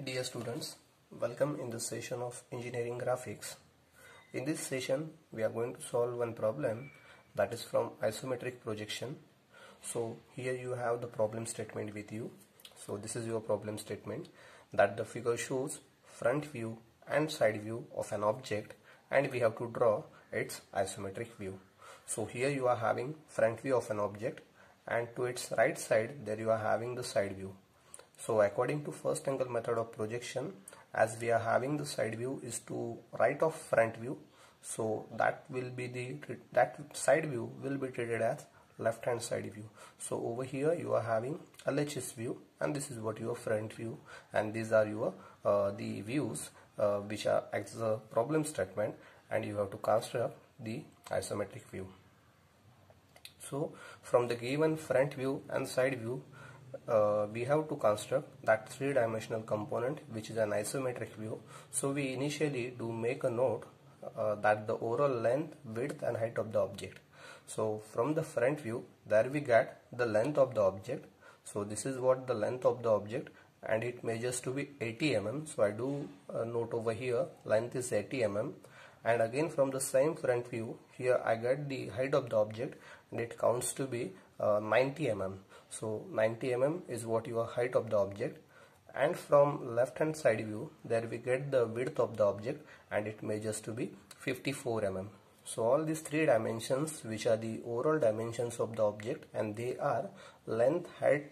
Dear students, welcome in this session of engineering graphics. In this session, we are going to solve one problem that is from isometric projection. So here you have the problem statement with you. So this is your problem statement that the figure shows front view and side view of an object and we have to draw its isometric view. So here you are having front view of an object and to its right side there you are having the side view. So according to first angle method of projection, as we are having the side view is to right of front view, so that side view will be treated as left hand side view. So over here you are having LHS view and this is what your front view, and these are your the views which are as a problem statement, and you have to construct the isometric view. So from the given front view and side view, we have to construct that three-dimensional component which is an isometric view. So we initially do make a note that the overall length, width and height of the object. So from the front view there we get the length of the object. So this is what the length of the object, and it measures to be 80 mm. So I do note over here length is 80 mm. And again from the same front view here I get the height of the object and it counts to be 90 mm. So 90 mm is what your height of the object, and from left hand side view there we get the width of the object and it measures to be 54 mm. So all these three dimensions which are the overall dimensions of the object, and they are length, height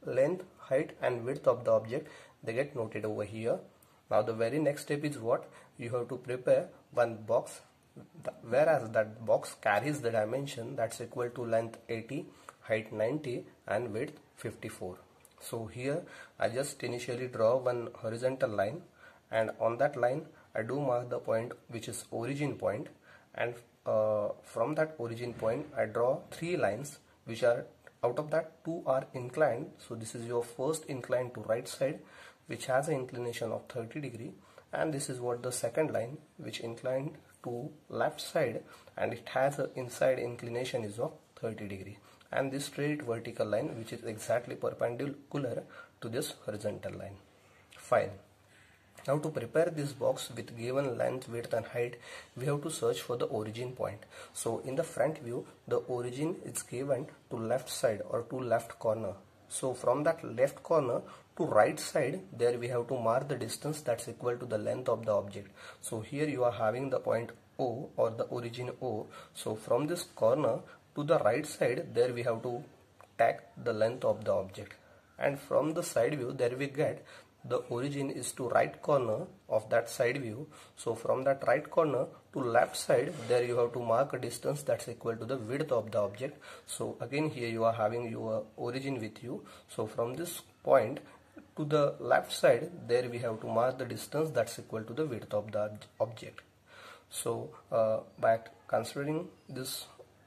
and width of the object, they get noted over here. Now the very next step is what? You have to prepare one box, whereas that box carries the dimension that's equal to length 80, height 90 and width 54. So here I just initially draw one horizontal line, and on that line I do mark the point which is origin point, and from that origin point I draw three lines which are, out of that two are inclined. So this is your first incline to right side which has an inclination of 30 degree, and this is what the second line which inclined to left side and it has an inside inclination is of 30 degree, and this straight vertical line which is exactly perpendicular to this horizontal line. Fine. Now to prepare this box with given length, width and height, we have to search for the origin point. So in the front view the origin is given to left side or to left corner. So from that left corner to right side there we have to mark the distance that's equal to the length of the object. So here you are having the point O or the origin O. So from this corner to the right side there we have to take the length of the object, and from the side view there we get the origin is to right corner of that side view. So from that right corner to left side there you have to mark a distance that's equal to the width of the object. So again here you are having your origin with you. So from this point to the left side there we have to mark the distance that's equal to the width of the object. So by considering this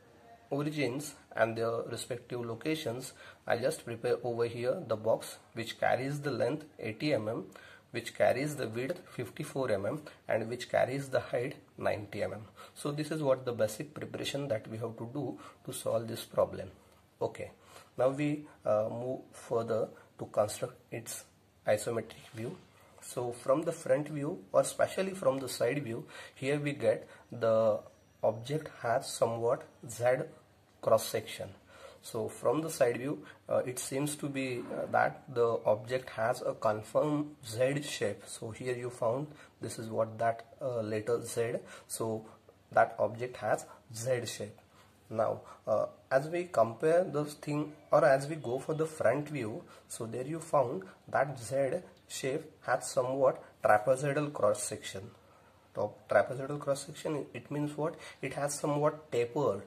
origins and their respective locations, I just prepare over here the box which carries the length 80 mm, which carries the width 54 mm and which carries the height 90 mm. So this is what the basic preparation that we have to do to solve this problem. Okay, now we move further to construct its isometric view. So from the front view or especially from the side view, here we get the object has somewhat Z cross section. So from the side view it seems to be that the object has a confirmed Z shape. So here you found this is what that letter Z, so that object has Z shape. Now as we compare this thing, or as we go for the front view, so there you found that Z shape has somewhat trapezoidal cross section. Trapezoidal cross section, it means what? It has somewhat taper.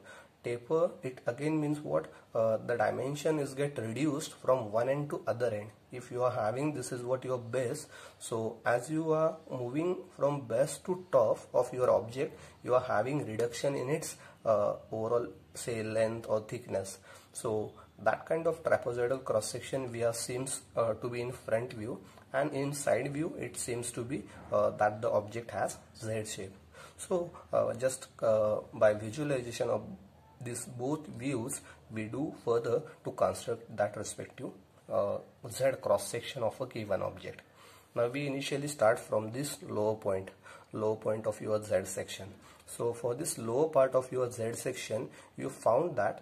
It again means what? The dimension is get reduced from one end to other end. If you are having, this is what your base, so as you are moving from base to top of your object you are having reduction in its overall say length or thickness. So that kind of trapezoidal cross section we are seems to be in front view, and in side view it seems to be that the object has Z shape. So just by visualization of these both views we do further to construct that respective Z cross section of a given object. Now we initially start from this lower point of your Z section. So for this lower part of your Z section, you found that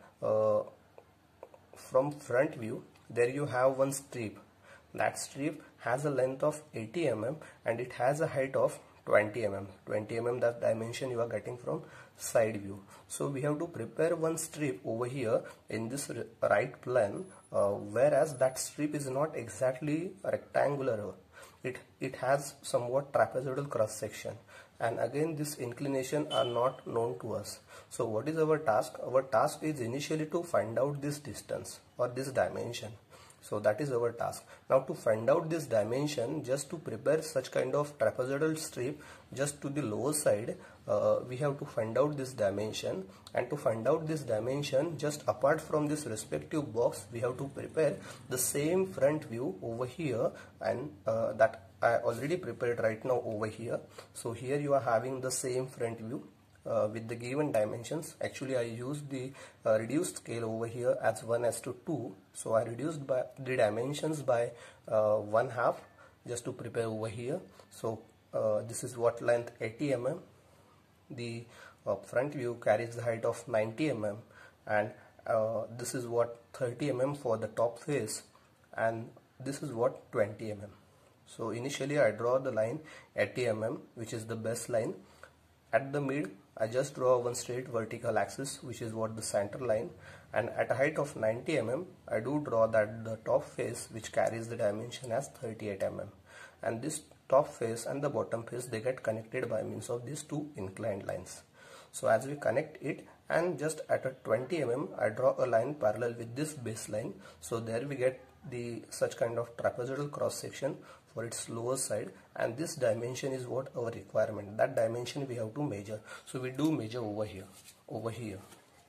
from front view there you have one strip. That strip has a length of 80 mm and it has a height of 20 mm. 20 mm, that dimension you are getting from side view. So we have to prepare one strip over here in this right plane, whereas that strip is not exactly rectangular. It has somewhat trapezoidal cross section, and again this inclination are not known to us. So what is our task? Our task is initially to find out this distance or this dimension. So that is our task. Now to find out this dimension, just to prepare such kind of trapezoidal strip just to the lower side, we have to find out this dimension, and to find out this dimension, just apart from this respective box, we have to prepare the same front view over here, and that I already prepared right now over here. So here you are having the same front view with the given dimensions. Actually I used the reduced scale over here as 1:2, so I reduced by the dimensions by 1/2 just to prepare over here. So this is what length 80 mm, the front view carries the height of 90 mm, and this is what 30 mm for the top face, and this is what 20 mm. So initially I draw the line 80 mm, which is the base line. At the mid I just draw one straight vertical axis, which is what the center line, and at a height of 90 mm I do draw that the top face, which carries the dimension as 38 mm, and this top face and the bottom face, they get connected by means of these two inclined lines. So as we connect it, and just at a 20 mm I draw a line parallel with this base line, so there we get the such kind of trapezoidal cross section for its lower side, and this dimension is what our requirement. That dimension we have to measure. So we do measure over here.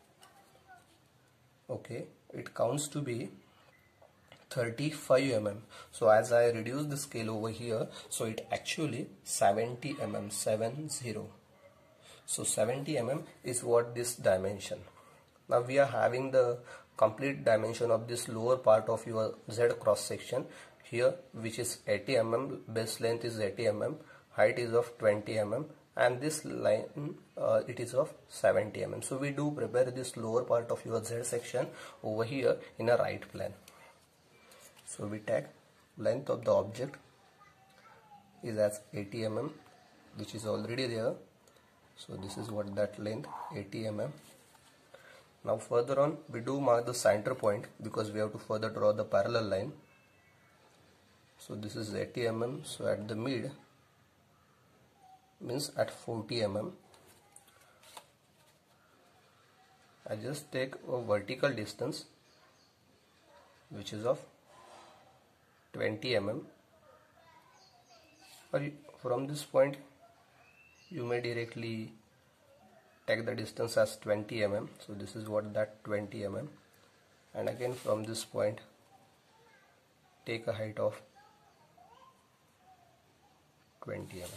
Okay, it counts to be 35 mm. So as I reduce the scale over here, so it actually 70 mm, 70. So 70 mm is what this dimension. Now we are having the complete dimension of this lower part of your Z cross section here, which is 80 mm, base length is 80 mm, height is of 20 mm, and this line it is of 70 mm. So we do prepare this lower part of your Z section over here in a right plane. So we take length of the object is as 80 mm, which is already there. So this is what that length 80 mm. Now further on we do mark the center point because we have to further draw the parallel line. So this is 80 mm. So at the mid means at 40 mm, I just take a vertical distance which is of 20 mm, or from this point you may directly take the distance as 20 mm. So this is what that 20 mm, and again from this point take a height of 20 mm.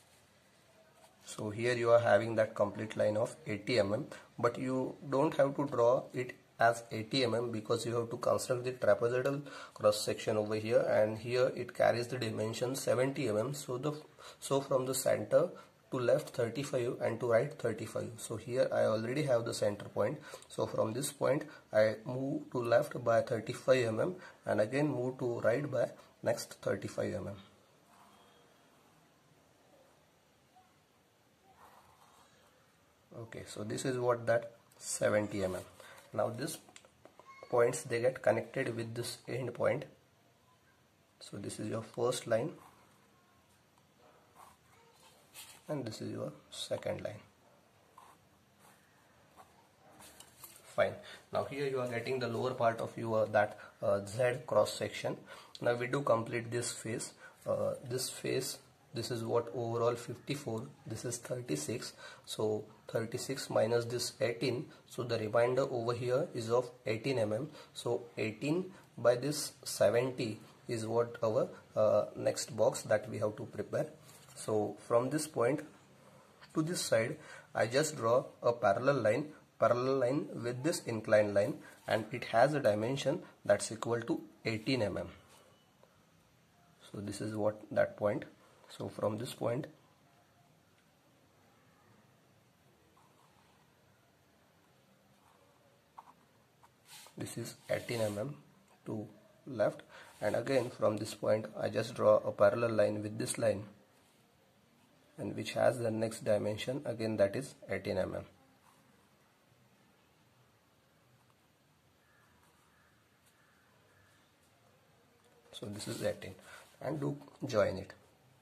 So here you are having that complete line of 80 mm, but you don't have to draw it as 80 mm because you have to construct the trapezoidal cross section over here, and here it carries the dimension 70 mm. So from the center to left 35 and to right 35. So here I already have the center point. So from this point I move to left by 35 mm and again move to right by next 35 mm. Okay, so this is what that 70 mm. Now this points, they get connected with this end point. So this is your first line and this is your second line. Fine. Now here you are getting the lower part of your that Z cross section. Now we do complete this face. This is what overall 54, this is 36. So 36 minus this 18, so the remainder over here is of 18 mm. So 18 by this 70 is what our next box that we have to prepare. So from this point to this side I just draw a parallel line with this inclined line, and it has a dimension that's equal to 18 mm. So this is what that point. So from this point, this is 18 mm to left, and again from this point I just draw a parallel line with this line, and which has the next dimension again, that is 18 mm. So this is 18, and do join it.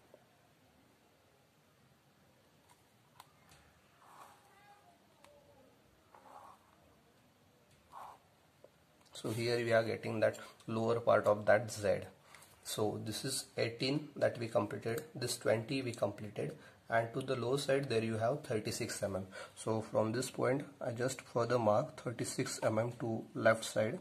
So here we are getting that lower part of that Z. So this is 18 that we completed, this 20 we completed, and to the low side there you have 36 mm. So from this point I just further mark 36 mm to left side.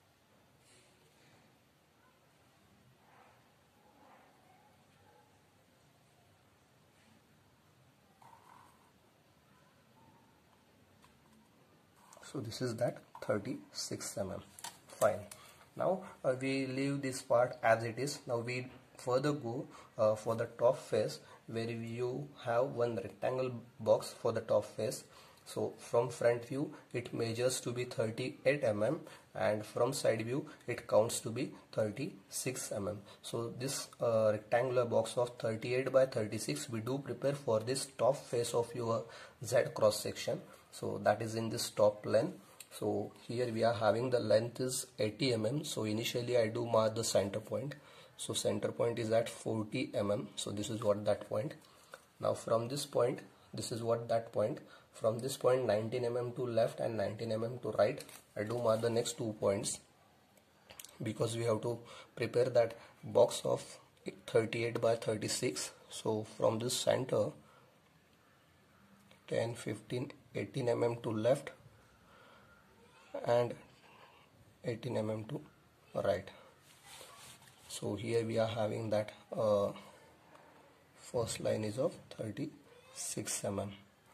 So this is that 36 mm. Fine. Now we leave this part as it is. Now we further go for the top face, where you have one rectangle box for the top face. So from front view it measures to be 38 mm, and from side view it counts to be 36 mm. So this rectangular box of 38 by 36 we do prepare for this top face of your Z cross section. So that is in this top plane. So here we are having the length is 80 mm. So initially I do mark the center point. So center point is at 40 mm. So this is what that point. Now from this point, this is what that point. From this point 19 mm to left and 19 mm to right, I do mark the next 2 points, because we have to prepare that box of 38 by 36. So from this center 10, 15, 18 mm to left and 18 mm to right. So here we are having that first line is of 36 mm.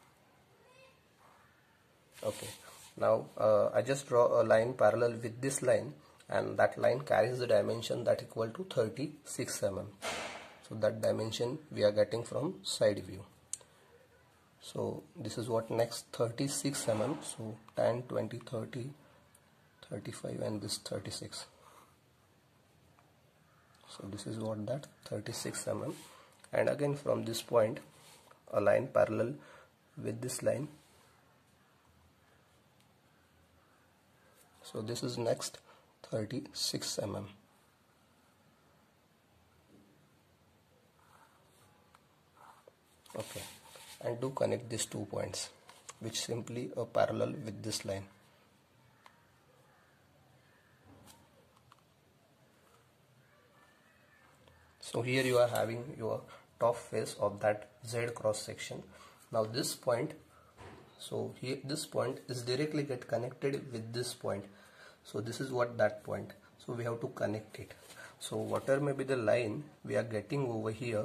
Okay, now I just draw a line parallel with this line, and that line carries the dimension that equal to 36 mm. So that dimension we are getting from side view. So this is what next 36 mm. So 10, 20, 30, 35 and this 36. So this is what that 36 mm, and again from this point a line parallel with this line. So this is next 36 mm. Okay, and do connect these 2 points, which simply are parallel with this line. So here you are having your top face of that Z cross section. Now this point, so here this point is directly get connected with this point. So this is what that point. So we have to connect it. So whatever may be the line we are getting over here,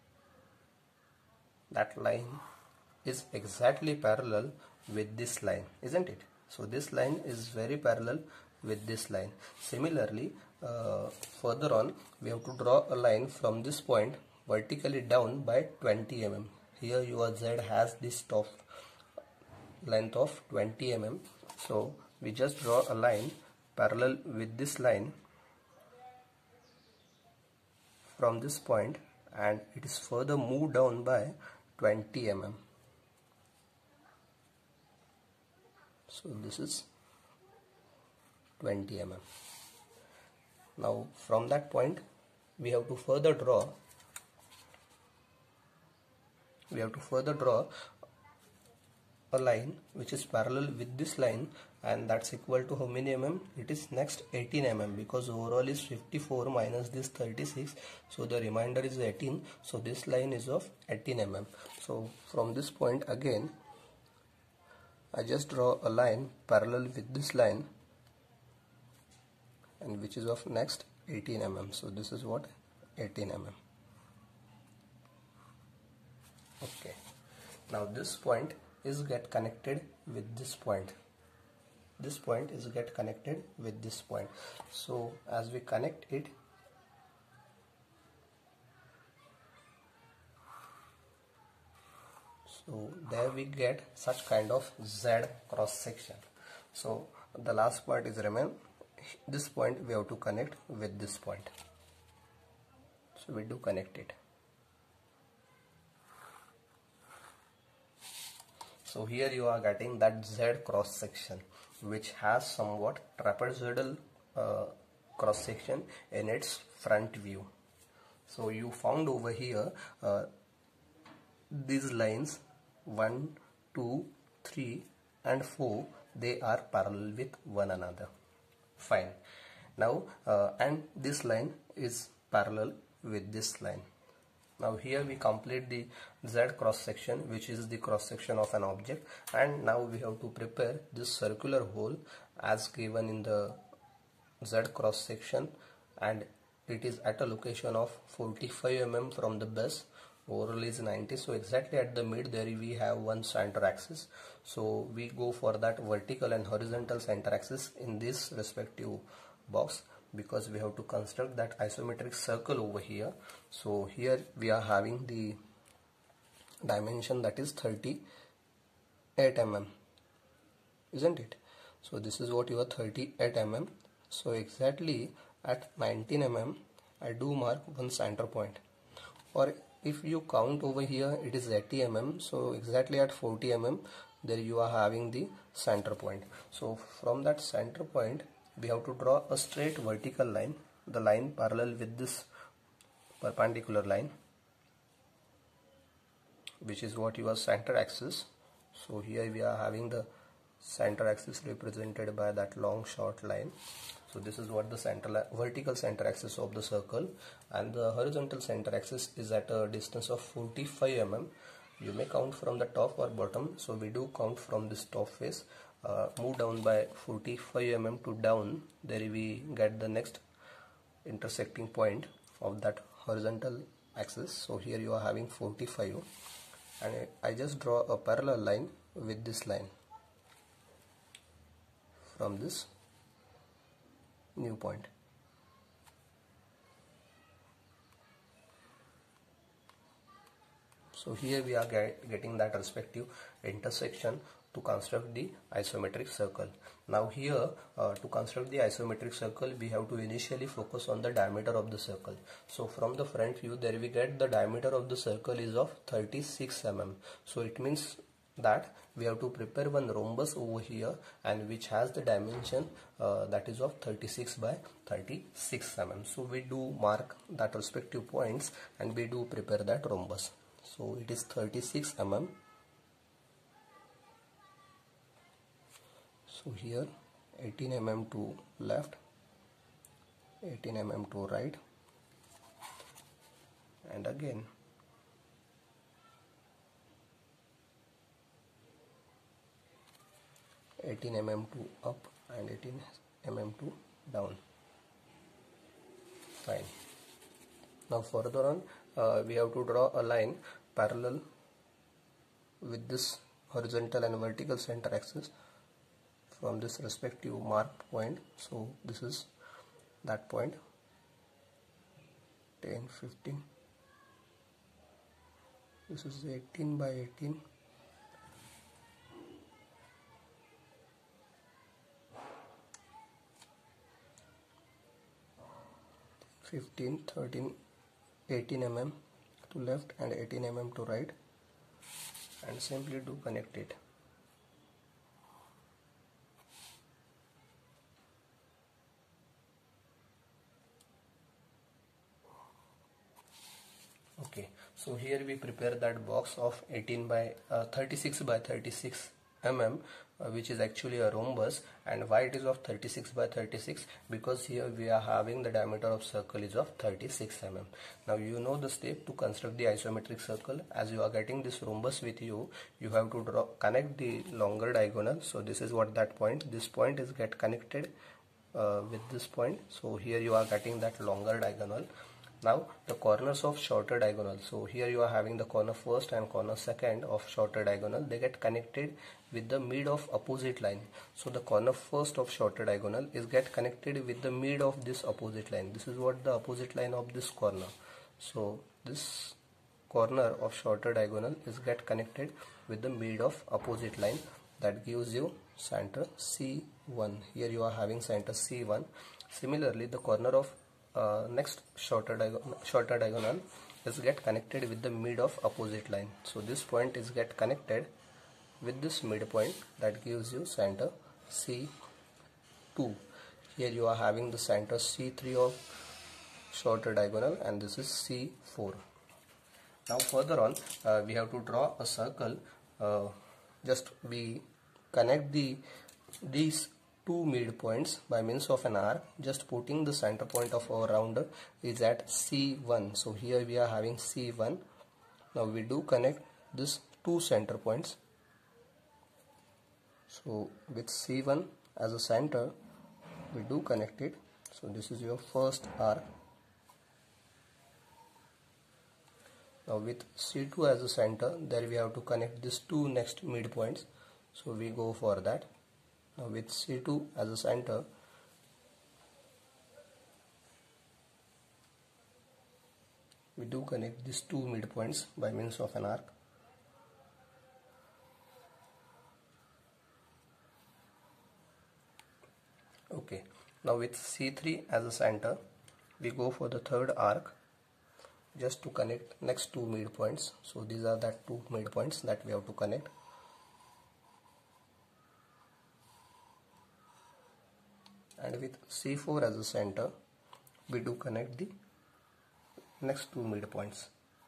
that line is exactly parallel with this line, isn't it? So this line is very parallel with this line. Similarly, further on we have to draw a line from this point vertically down by 20 mm. Here your Z has this top length of 20 mm. So we just draw a line parallel with this line from this point, and it is further moved down by 20 mm. So this is 20 mm. Now from that point we have to further draw a line which is parallel with this line, and that's equal to how many mm? It is next 18 mm, because overall is 54 minus this 36, so the remainder is 18. So this line is of 18 mm. So from this point again I just draw a line parallel with this line, and which is of next 18 mm. So this is what 18 mm. Okay, now this point is get connected with this point. This point is get connected with this point. So as we connect it, So there we get such kind of Z cross section. So the last part is remain. This point we have to connect with this point. So we do connect it. So here you are getting that Z cross section, which has somewhat trapezoidal cross section in its front view. So you found over here these lines 1, 2, 3 and 4, they are parallel with one another. Fine. Now and this line is parallel with this line. Now here we complete the Z cross section, which is the cross section of an object, and now we have to prepare this circular hole as given in the Z cross section, and it is at a location of 45 mm from the base. Overall is 90, so exactly at the mid there we have one center axis. So we go for that vertical and horizontal center axis in this respective box, because we have to construct that isometric circle over here. So here we are having the dimension that is 38 mm, isn't it? So this is what your 38 mm. So exactly at 19 mm I do mark one center point, or if you count over here it is 80 mm, so exactly at 40 mm there you are having the center point. So from that center point we have to draw a straight vertical line, the line parallel with this perpendicular line, which is what your center axis. So here we are having the center axis represented by that long short line. So this is what the vertical center axis of the circle, and the horizontal center axis is at a distance of 45 mm. You may count from the top or bottom, so we do count from this top face. Move down by 45 mm to down, there we get the next intersecting point of that horizontal axis. So here you are having 45, and I just draw a parallel line with this line from this new point. So here we are getting that respective intersection to construct the isometric circle. Now here to construct the isometric circle we have to initially focus on the diameter of the circle. So from the front view there we get the diameter of the circle is of 36 mm. So it means that we have to prepare one rhombus over here, and which has the dimension that is of 36 by 36 mm. So we do mark that respective points and we do prepare that rhombus. So it is 36 mm. So here 18 mm to left, 18 mm to right, and again 18 mm to up and 18 mm to down. Fine. Now further on we have to draw a line parallel with this horizontal and vertical center axis from this respective marked point. So this is that point, 10, 15, this is 18 by 18, 15, 13, 18 mm to left and 18 mm to right, and simply do connect it. Okay, so here we prepare that box of 36 by 36 mm, which is actually a rhombus. And why it is of 36 by 36? Because here we are having the diameter of circle is of 36 mm. Now you know the step to construct the isometric circle. As you are getting this rhombus with you, you have to connect the longer diagonal. So this is what that point, this point is get connected with this point. So here you are getting that longer diagonal. Now the corners of shorter diagonal, so here you are having the corner first and corner second of shorter diagonal, they get connected with the mid of opposite line. So the corner first of shorter diagonal is get connected with the mid of this opposite line. This is what the opposite line of this corner. So this corner of shorter diagonal is get connected with the mid of opposite line, that gives you center C1. Here you are having center C1. Similarly, the corner of next shorter diagonal is get connected with the mid of opposite line. So this point is get connected with this midpoint, that gives you center C2. Here you are having the center C3 of shorter diagonal, and this is C4. Now further on, we have to draw a circle. Just we connect these two midpoints by means of an arc, just putting the center point of our rounder is at C1. So here we are having C1. Now we do connect these two center points. So with C1 as a center, we do connect it. So this is your first arc. Now with C2 as a center, there we have to connect these two next midpoints. So we go for that. Now with C2 as a center, we do connect these two midpoints by means of an arc. Okay, now with C3 as a center, we go for the third arc just to connect next two midpoints. So these are the two midpoints that we have to connect. And with C4 as a center, we do connect the next two midpoints.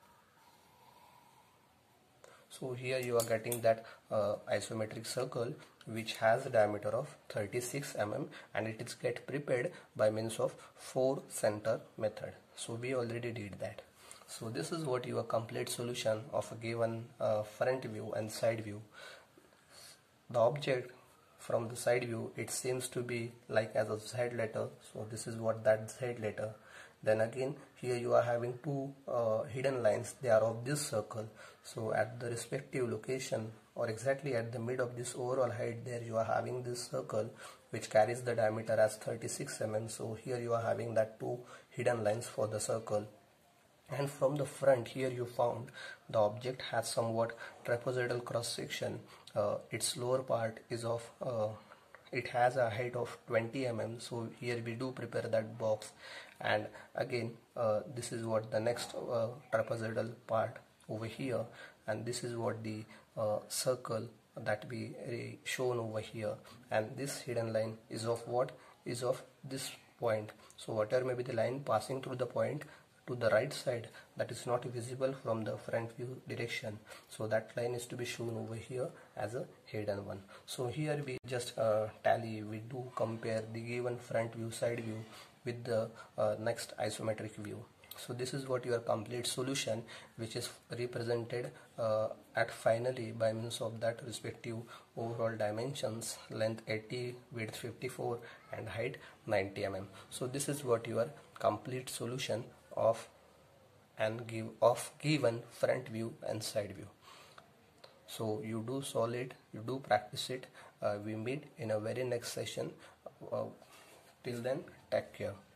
So here you are getting that isometric circle which has a diameter of 36 mm, and it is get prepared by means of 4 center method. So we already did that. So this is what your complete solution of a given front view and side view. The object from the side view, it seems to be like as a Z letter. So this is what that Z letter. Then again here you are having two hidden lines, they are of this circle. So at the respective location or exactly at the mid of this overall height, there you are having this circle which carries the diameter as 36 mm. So here you are having that two hidden lines for the circle. And from the front, here you found the object has somewhat trapezoidal cross section. Its lower part is of it has a height of 20 mm. So here we do prepare that box, and again this is what the next trapezoidal part over here, and this is what the circle that we shown over here, and this hidden line is of what is of this point. So whatever may be the line passing through the point to the right side, that is not visible from the front view direction, so that line is to be shown over here as a hidden one. So here we just we do compare the given front view, side view with the next isometric view. So this is what your complete solution, which is represented at finally by means of that respective overall dimensions, length 80, width 54 and height 90 mm. So this is what your complete solution of given front view and side view. So you do solve it, you do practice it. We meet in a very next session. Till then, take care.